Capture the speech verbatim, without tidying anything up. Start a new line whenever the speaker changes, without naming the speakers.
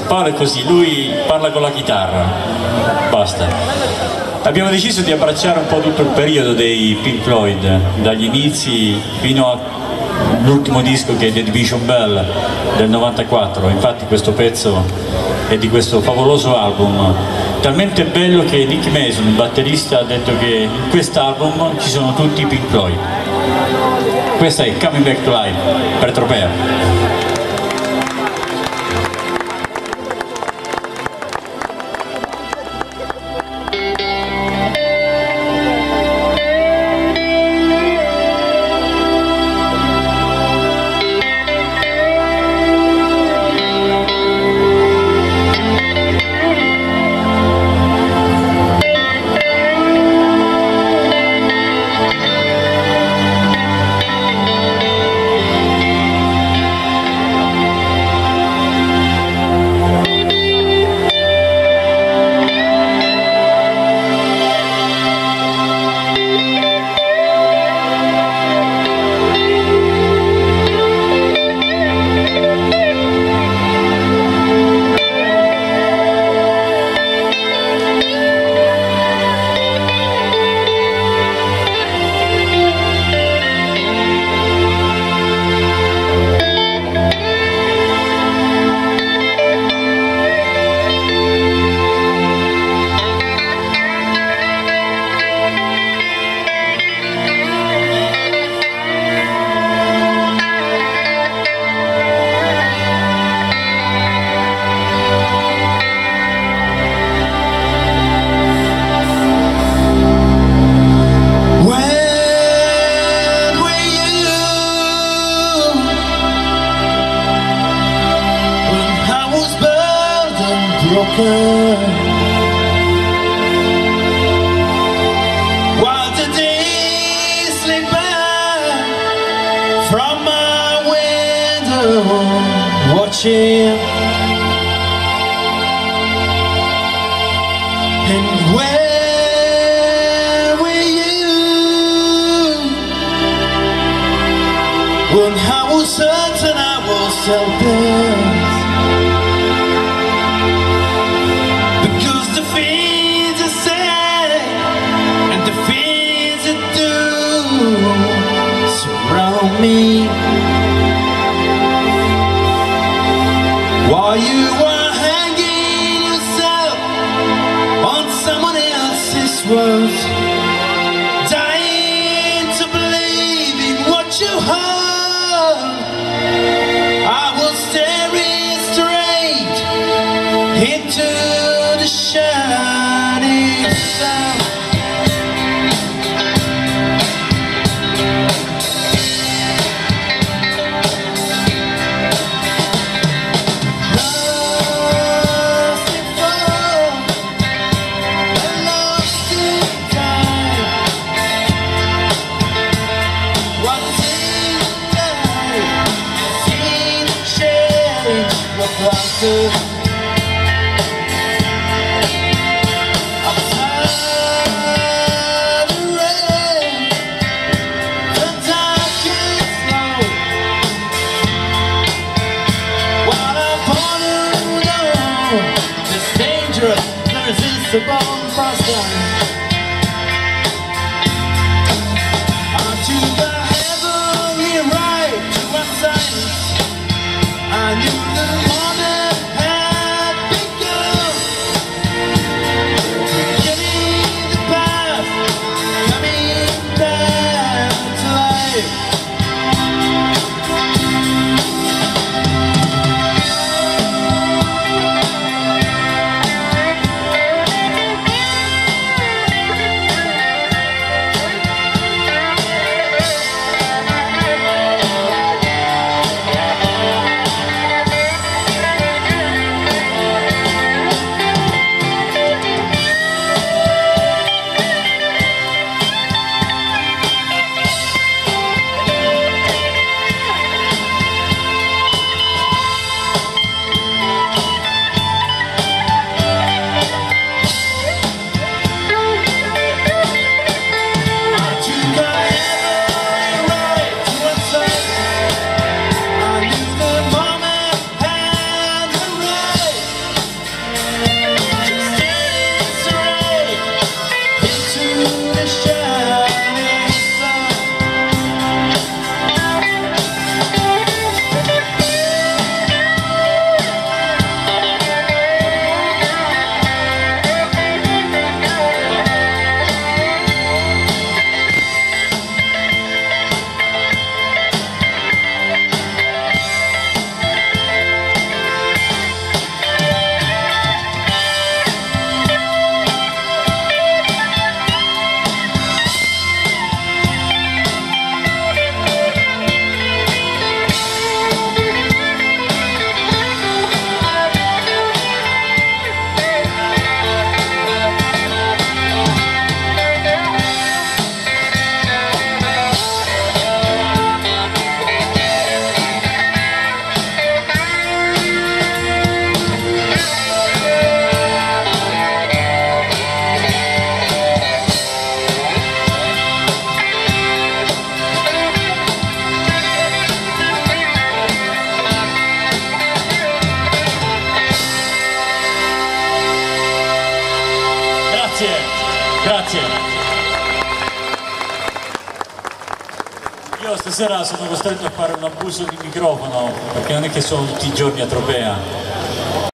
Paolo è così, lui parla con la chitarra, basta. Abbiamo deciso di abbracciare un po' tutto il periodo dei Pink Floyd, dagli inizi fino all'ultimo disco che è The Division Bell del novantaquattro. Infatti questo pezzo è di questo favoloso album, talmente bello che Nick Mason, il batterista, ha detto che in quest'album ci sono tutti i Pink Floyd. Questa è Coming Back to Life per Tropea.
While the days slip by from my window, watching, and where were you when I was certain I was helpless? Me while you were hanging yourself on someone else's words, dying to believe in what you heard. I was staring straight into the shining sun. The bomb faster onto the heavenly right to our sides. I knew the moment had begun, forgetting the past, coming back to life.
Grazie. Io stasera sono costretto a fare un abuso di microfono perché non è che sono tutti i giorni a Tropea.